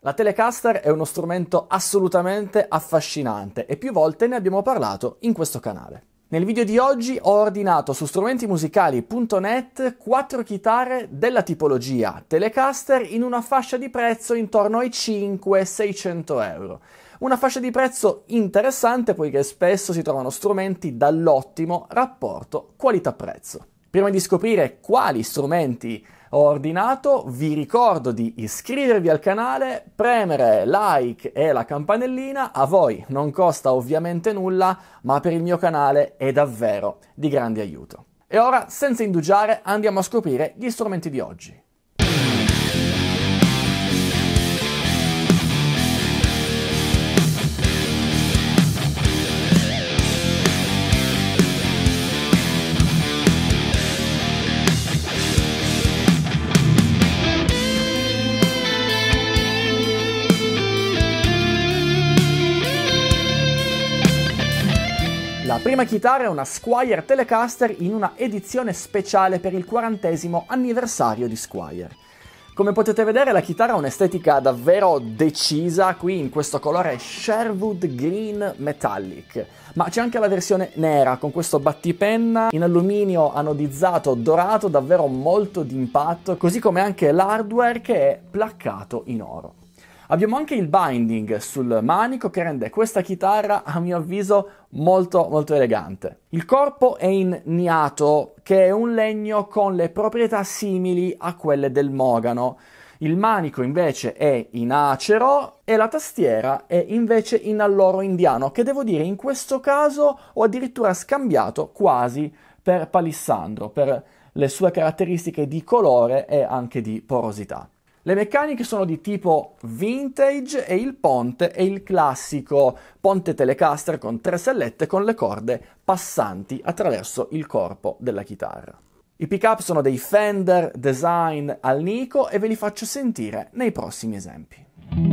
La Telecaster è uno strumento assolutamente affascinante e più volte ne abbiamo parlato in questo canale. Nel video di oggi ho ordinato su strumentimusicali.net 4 chitarre della tipologia Telecaster in una fascia di prezzo intorno ai 500-600 euro. Una fascia di prezzo interessante poiché spesso si trovano strumenti dall'ottimo rapporto qualità-prezzo. Prima di scoprire quali strumenti ho ordinato, vi ricordo di iscrivervi al canale, premere like e la campanellina. A voi non costa ovviamente nulla, ma per il mio canale è davvero di grande aiuto. E ora, senza indugiare, andiamo a scoprire gli strumenti di oggi. La prima chitarra è una Squier Telecaster in una edizione speciale per il 40° anniversario di Squier. Come potete vedere la chitarra ha un'estetica davvero decisa, qui in questo colore Sherwood Green Metallic, ma c'è anche la versione nera con questo battipenna in alluminio anodizzato dorato davvero molto d'impatto, così come anche l'hardware che è placcato in oro. Abbiamo anche il binding sul manico che rende questa chitarra, a mio avviso, molto elegante. Il corpo è in niato, che è un legno con le proprietà simili a quelle del mogano. Il manico invece è in acero e la tastiera è invece in alloro indiano, che devo dire in questo caso ho addirittura scambiato quasi per palissandro, per le sue caratteristiche di colore e anche di porosità. Le meccaniche sono di tipo vintage e il ponte è il classico ponte Telecaster con 3 sellette con le corde passanti attraverso il corpo della chitarra. I pick-up sono dei Fender Design Alnico e ve li faccio sentire nei prossimi esempi.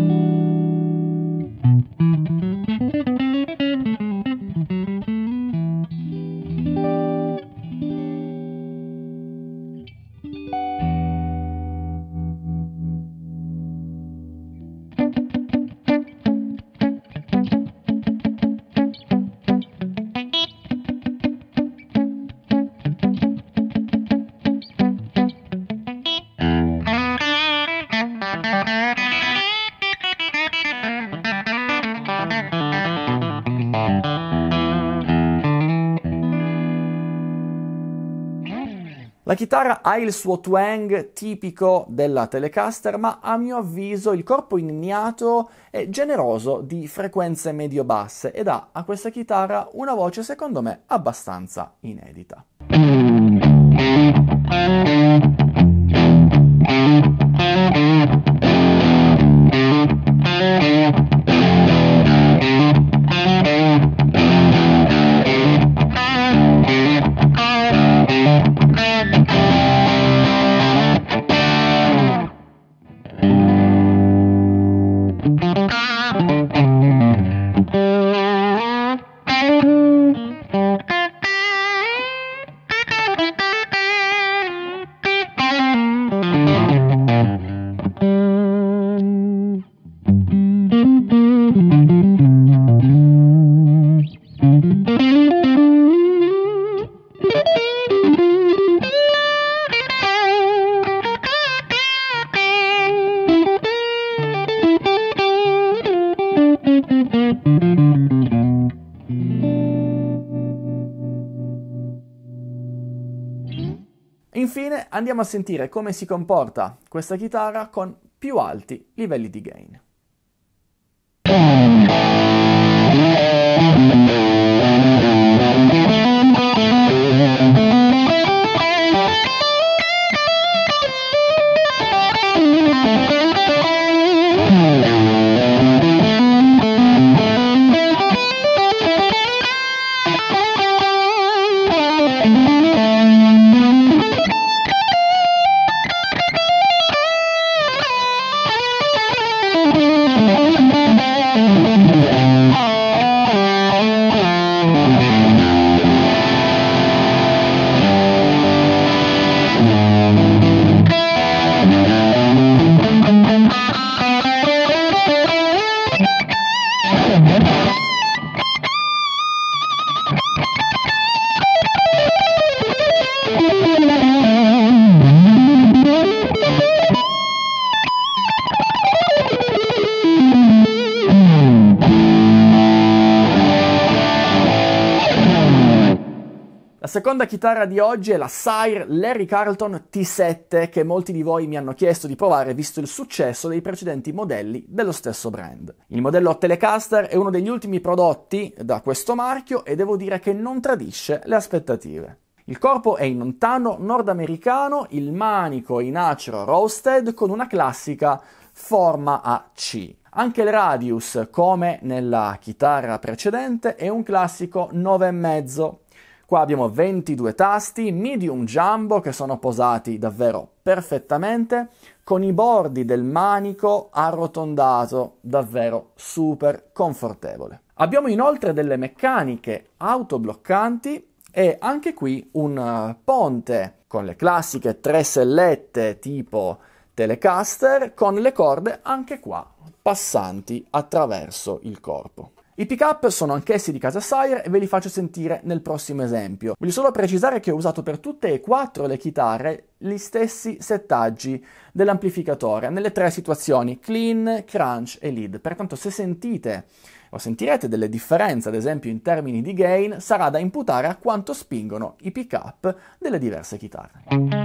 La chitarra ha il suo twang tipico della Telecaster, ma a mio avviso il corpo inniato è generoso di frequenze medio-basse e dà a questa chitarra una voce secondo me abbastanza inedita. Infine andiamo a sentire come si comporta questa chitarra con più alti livelli di gain. seconda chitarra di oggi è la Sire Larry Carlton T7, che molti di voi mi hanno chiesto di provare visto il successo dei precedenti modelli dello stesso brand. Il modello Telecaster è uno degli ultimi prodotti da questo marchio e devo dire che non tradisce le aspettative. Il corpo è in ontano nordamericano, il manico in acero roasted con una classica forma a C. Anche il radius, come nella chitarra precedente, è un classico 9,5. Qua abbiamo 22 tasti, medium jumbo, che sono posati davvero perfettamente, con i bordi del manico arrotondato, davvero super confortevole. Abbiamo inoltre delle meccaniche autobloccanti e anche qui un ponte con le classiche 3 sellette tipo Telecaster, con le corde anche qua passanti attraverso il corpo. I pick-up sono anch'essi di casa Sire e ve li faccio sentire nel prossimo esempio. Voglio solo precisare che ho usato per tutte e 4 le chitarre gli stessi settaggi dell'amplificatore nelle 3 situazioni clean, crunch e lead. Pertanto se sentite o sentirete delle differenze, ad esempio in termini di gain, sarà da imputare a quanto spingono i pick-up delle diverse chitarre.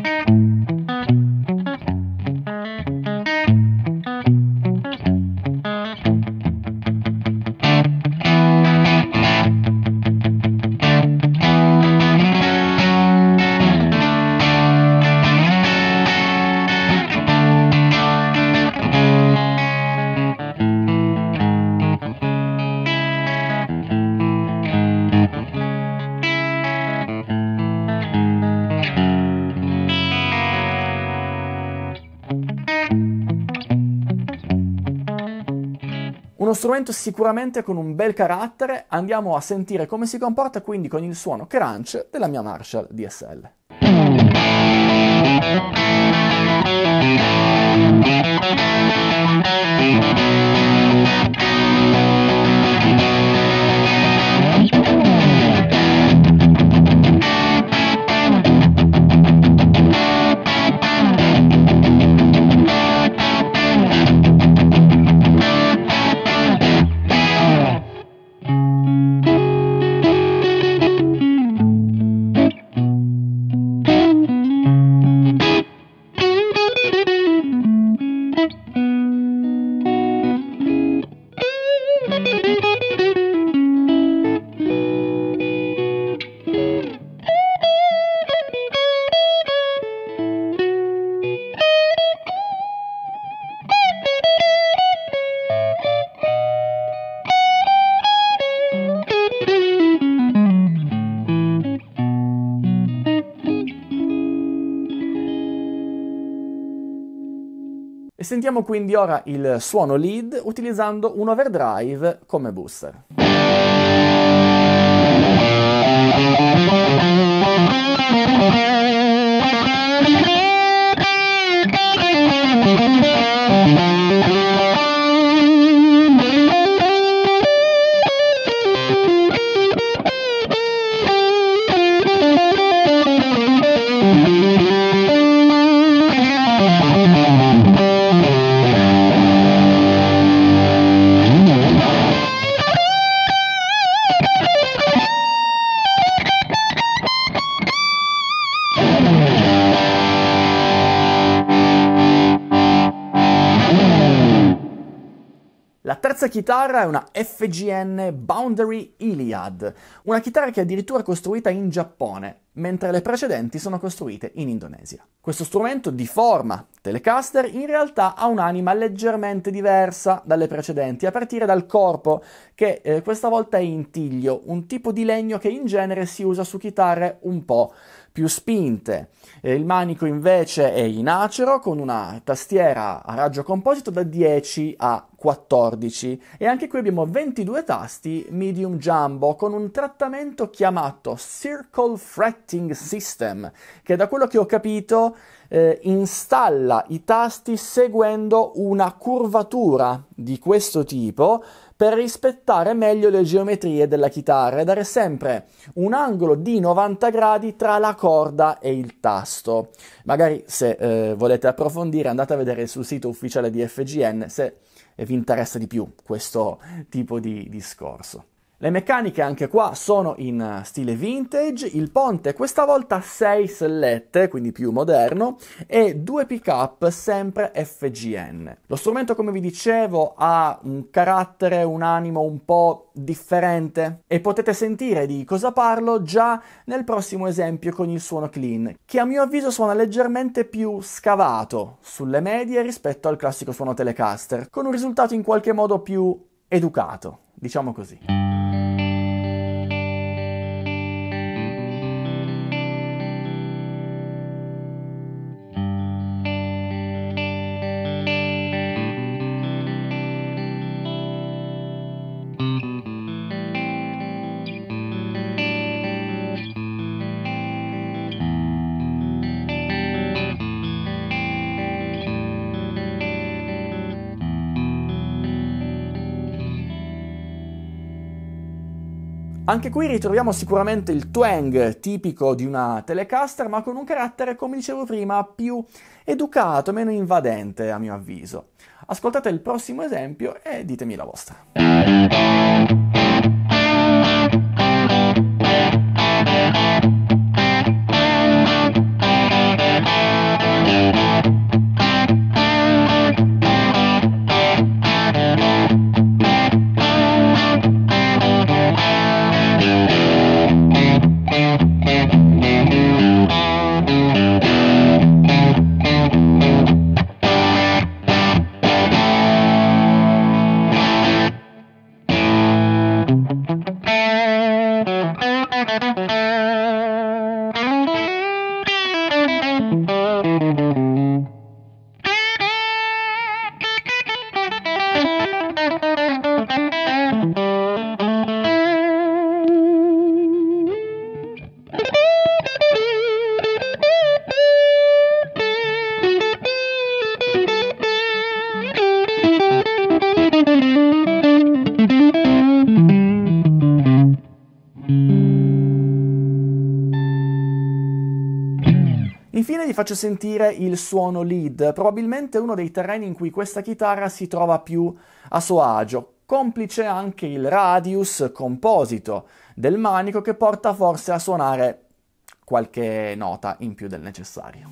Uno strumento sicuramente con un bel carattere, andiamo a sentire come si comporta quindi con il suono crunch della mia Marshall DSL. E sentiamo quindi ora il suono lead utilizzando un overdrive come booster. La terza chitarra è una FGN Boundary Iliad, una chitarra che è addirittura costruita in Giappone, mentre le precedenti sono costruite in Indonesia. Questo strumento di forma Telecaster in realtà ha un'anima leggermente diversa dalle precedenti, a partire dal corpo che questa volta è in tiglio, un tipo di legno che in genere si usa su chitarre un po' più spinte. Il manico invece è in acero con una tastiera a raggio composito da 10 a 14 e anche qui abbiamo 22 tasti medium jumbo con un trattamento chiamato Circle Fretting System, che da quello che ho capito installa i tasti seguendo una curvatura di questo tipo per rispettare meglio le geometrie della chitarra e dare sempre un angolo di 90 gradi tra la corda e il tasto. Magari se volete approfondire andate a vedere sul sito ufficiale di FGN se vi interessa di più questo tipo di discorso. Le meccaniche anche qua sono in stile vintage, il ponte questa volta 6 sellette, quindi più moderno, e 2 pick-up sempre FGN. Lo strumento, come vi dicevo, ha un carattere, un animo un po' differente e potete sentire di cosa parlo già nel prossimo esempio con il suono clean, che a mio avviso suona leggermente più scavato sulle medie rispetto al classico suono Telecaster, con un risultato in qualche modo più educato, diciamo così. Anche qui ritroviamo sicuramente il twang tipico di una Telecaster, ma con un carattere, come dicevo prima, più educato, meno invadente a mio avviso. Ascoltate il prossimo esempio e ditemi la vostra. Infine vi faccio sentire il suono lead, probabilmente uno dei terreni in cui questa chitarra si trova più a suo agio, complice anche il radius composito del manico che porta forse a suonare qualche nota in più del necessario.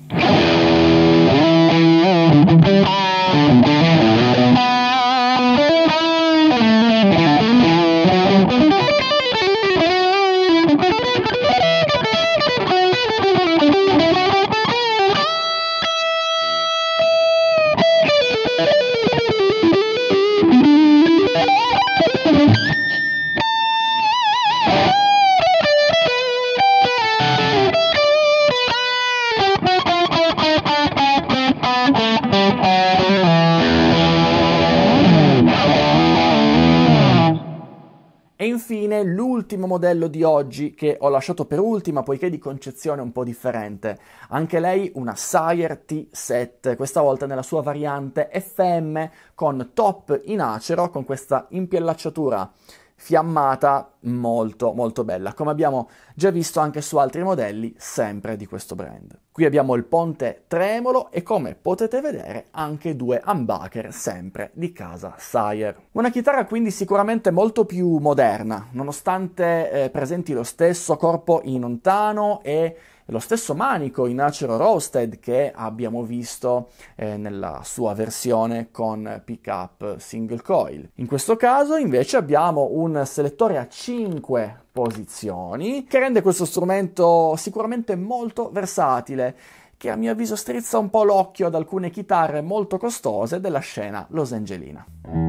E infine l'ultimo modello di oggi che ho lasciato per ultima poiché di concezione un po' differente. Anche lei una Sire T7, questa volta nella sua variante FM con top in acero, con questa impiallacciatura fiammata molto molto bella, come abbiamo già visto anche su altri modelli sempre di questo brand. Qui abbiamo il ponte tremolo e, come potete vedere, anche 2 humbucker sempre di casa Sire. Una chitarra quindi sicuramente molto più moderna, nonostante presenti lo stesso corpo in ontano e lo stesso manico in acero roasted che abbiamo visto nella sua versione con pickup single coil. In questo caso invece abbiamo un selettore a 5 posizioni che rende questo strumento sicuramente molto versatile, che a mio avviso strizza un po' l'occhio ad alcune chitarre molto costose della scena losangelina.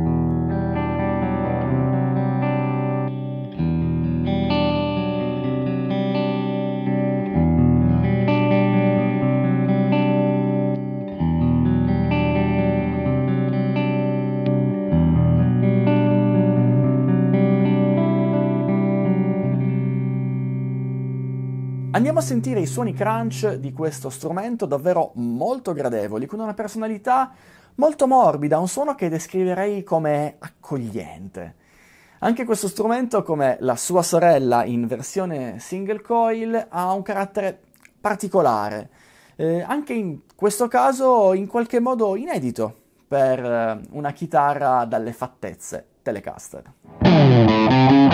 Andiamo a sentire i suoni crunch di questo strumento, davvero molto gradevoli, con una personalità molto morbida, un suono che descriverei come accogliente. Anche questo strumento, come la sua sorella in versione single coil, ha un carattere particolare, anche in questo caso in qualche modo inedito per una chitarra dalle fattezze Telecaster.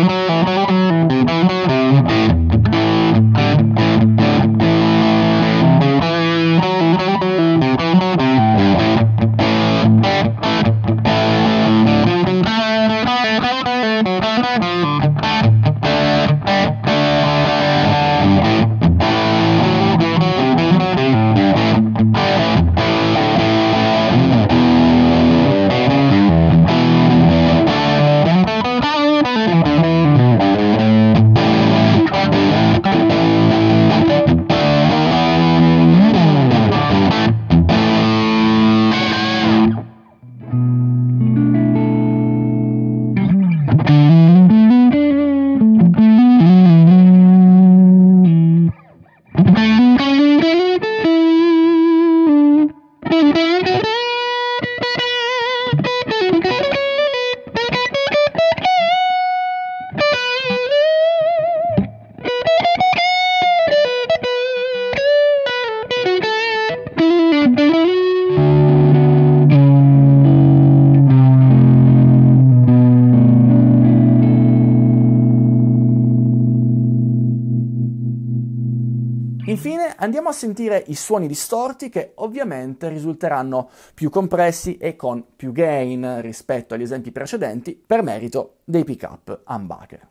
Infine andiamo a sentire i suoni distorti che ovviamente risulteranno più compressi e con più gain rispetto agli esempi precedenti per merito dei pick-up humbucker.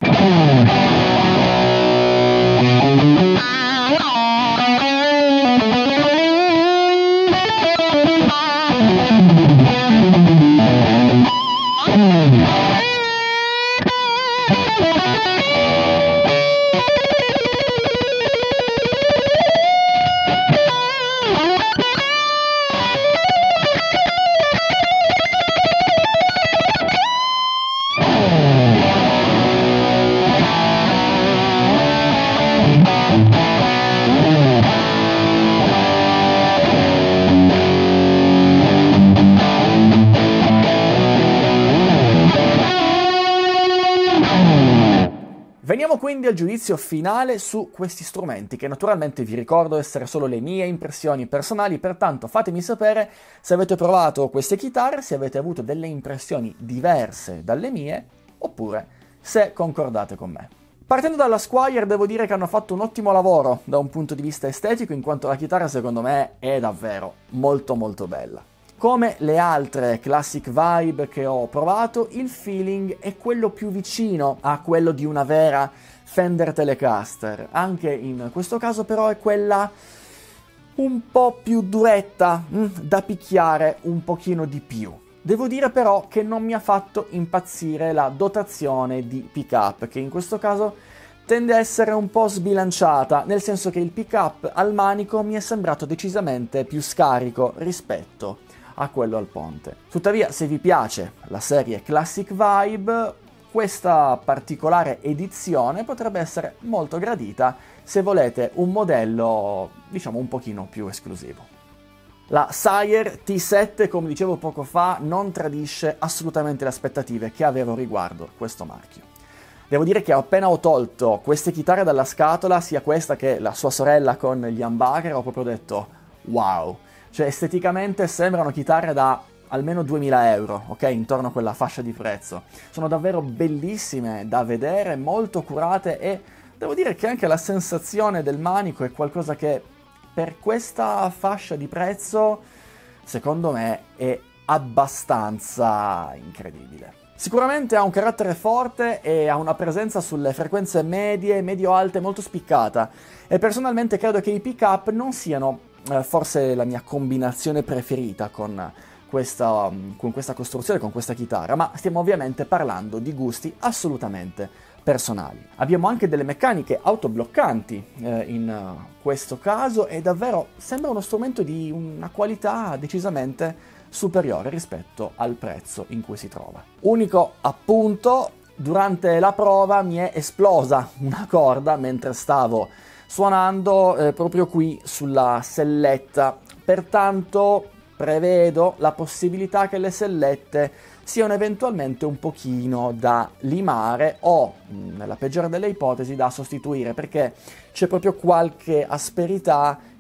Veniamo quindi al giudizio finale su questi strumenti, che naturalmente vi ricordo essere solo le mie impressioni personali, pertanto fatemi sapere se avete provato queste chitarre, se avete avuto delle impressioni diverse dalle mie, oppure se concordate con me. Partendo dalla Squier devo dire che hanno fatto un ottimo lavoro da un punto di vista estetico, in quanto la chitarra secondo me è davvero molto bella. Come le altre Classic Vibe che ho provato, il feeling è quello più vicino a quello di una vera Fender Telecaster. Anche in questo caso però è quella un po' più duretta, da picchiare un pochino di più. Devo dire però che non mi ha fatto impazzire la dotazione di pick-up, che in questo caso tende a essere un po' sbilanciata, nel senso che il pick-up al manico mi è sembrato decisamente più scarico rispetto a quello al ponte. Tuttavia, se vi piace la serie Classic Vibe, questa particolare edizione potrebbe essere molto gradita se volete un modello, diciamo, un pochino più esclusivo. La Sire T7, come dicevo poco fa, non tradisce assolutamente le aspettative che avevo riguardo questo marchio. Devo dire che appena ho tolto queste chitarre dalla scatola, sia questa che la sua sorella con gli humbucker, ho proprio detto wow! Cioè esteticamente sembrano chitarre da almeno 2000 euro, ok? Intorno a quella fascia di prezzo. Sono davvero bellissime da vedere, molto curate e devo dire che anche la sensazione del manico è qualcosa che per questa fascia di prezzo, secondo me, è abbastanza incredibile. Sicuramente ha un carattere forte e ha una presenza sulle frequenze medie, medio-alte molto spiccata e personalmente credo che i pick-up non siano forse la mia combinazione preferita con questa costruzione, con questa chitarra, ma stiamo ovviamente parlando di gusti assolutamente personali. Abbiamo anche delle meccaniche autobloccanti in questo caso e davvero sembra uno strumento di una qualità decisamente superiore rispetto al prezzo in cui si trova. Unico appunto, durante la prova mi è esplosa una corda mentre stavo suonando proprio qui sulla selletta, pertanto prevedo la possibilità che le sellette siano eventualmente un pochino da limare o, nella peggiore delle ipotesi, da sostituire, perché c'è proprio qualche asperità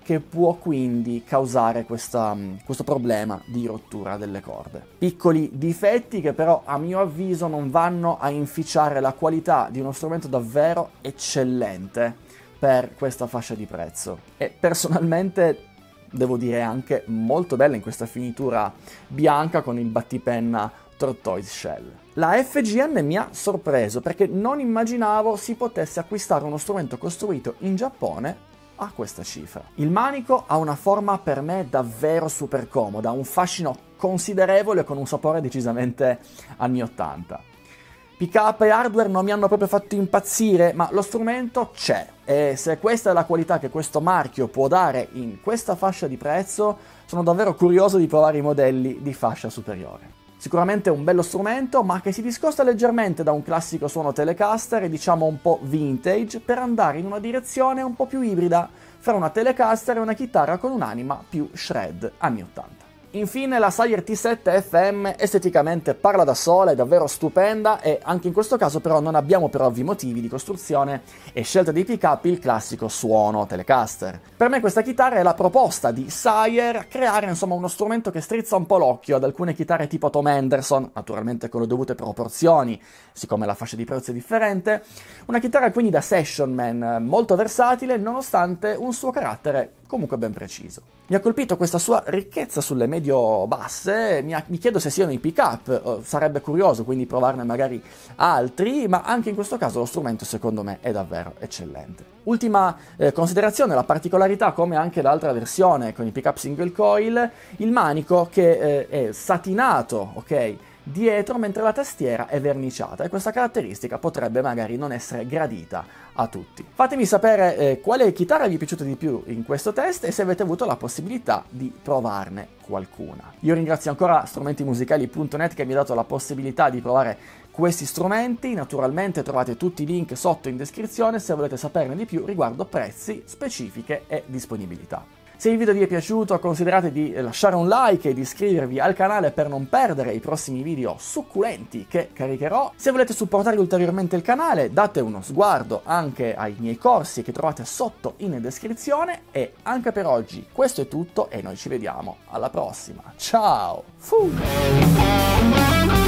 che può quindi causare questo problema di rottura delle corde. Piccoli difetti che però a mio avviso non vanno a inficiare la qualità di uno strumento davvero eccellente per questa fascia di prezzo. E personalmente devo dire anche molto bella in questa finitura bianca con il battipenna Tortoise Shell. La FGN mi ha sorpreso perché non immaginavo si potesse acquistare uno strumento costruito in Giappone a questa cifra. Il manico ha una forma per me davvero super comoda, un fascino considerevole con un sapore decisamente anni 80. Pick-up e hardware non mi hanno proprio fatto impazzire, ma lo strumento c'è e se questa è la qualità che questo marchio può dare in questa fascia di prezzo, sono davvero curioso di provare i modelli di fascia superiore. Sicuramente un bello strumento, ma che si discosta leggermente da un classico suono Telecaster e diciamo un po' vintage per andare in una direzione un po' più ibrida fra una Telecaster e una chitarra con un'anima più shred anni 80. Infine la Sire T7 FM esteticamente parla da sola, è davvero stupenda e anche in questo caso però non abbiamo per ovvi motivi di costruzione e scelta dei pick-up il classico suono Telecaster. Per me questa chitarra è la proposta di Sire creare insomma uno strumento che strizza un po' l'occhio ad alcune chitarre tipo Tom Henderson, naturalmente con le dovute proporzioni, siccome la fascia di prezzo è differente, una chitarra quindi da session man molto versatile nonostante un suo carattere comunque ben preciso. Mi ha colpito questa sua ricchezza sulle medio-basse, mi chiedo se siano i pick-up, sarebbe curioso quindi provarne magari altri, ma anche in questo caso lo strumento secondo me è davvero eccellente. Ultima considerazione, la particolarità come anche l'altra versione con i pick-up single coil, il manico che è satinato, ok? Dietro, mentre la tastiera è verniciata e questa caratteristica potrebbe magari non essere gradita a tutti. Fatemi sapere quale chitarra vi è piaciuta di più in questo test e se avete avuto la possibilità di provarne qualcuna. Io ringrazio ancora strumentimusicali.net che mi ha dato la possibilità di provare questi strumenti, naturalmente trovate tutti i link sotto in descrizione se volete saperne di più riguardo prezzi, specifiche e disponibilità. Se il video vi è piaciuto considerate di lasciare un like e di iscrivervi al canale per non perdere i prossimi video succulenti che caricherò. Se volete supportare ulteriormente il canale date uno sguardo anche ai miei corsi che trovate sotto in descrizione e anche per oggi questo è tutto e noi ci vediamo alla prossima. Ciao!